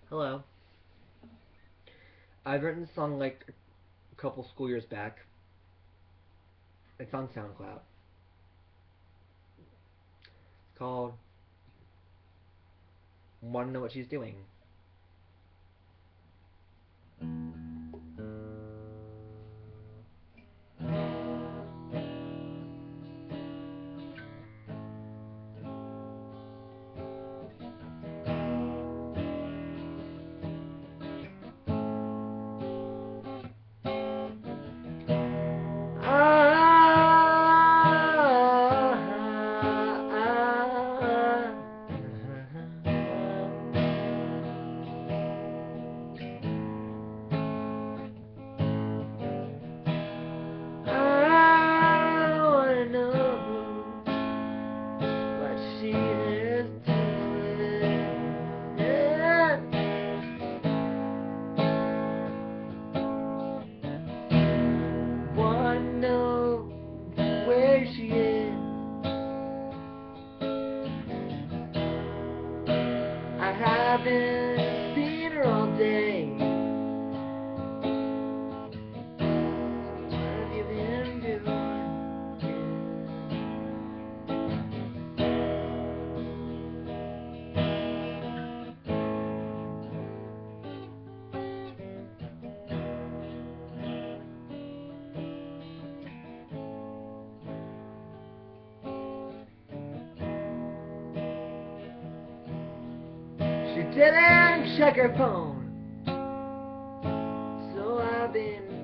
Hello. I've written a song like a couple school years back. It's on SoundCloud. It's called Wanna Know What She's Doing. I wanna know what she is doing. Yeah. Wanna know where she is. I haven't seen her all day. What have you been doing? She didn't check her phone, so I've been